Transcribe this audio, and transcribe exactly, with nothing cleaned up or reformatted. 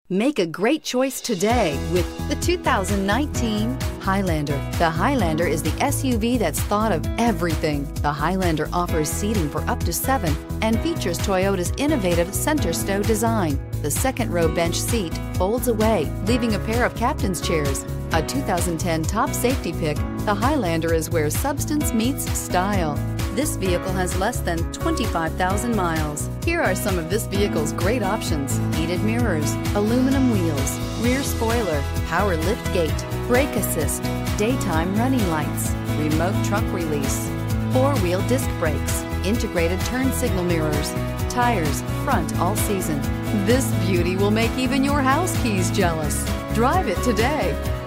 Make a great choice today with the two thousand nineteen Highlander. The Highlander is the S U V that's thought of everything. The Highlander offers seating for up to seven and features Toyota's innovative center stow design. The second row bench seat folds away, leaving a pair of captain's chairs. A two thousand ten top safety pick, the Highlander is where substance meets style. This vehicle has less than twenty-five thousand miles. Here are some of this vehicle's great options: heated mirrors, aluminum wheels, rear spoiler, power lift gate, brake assist, daytime running lights, remote trunk release, four-wheel disc brakes, integrated turn signal mirrors, tires front all season. This beauty will make even your house keys jealous. Drive it today.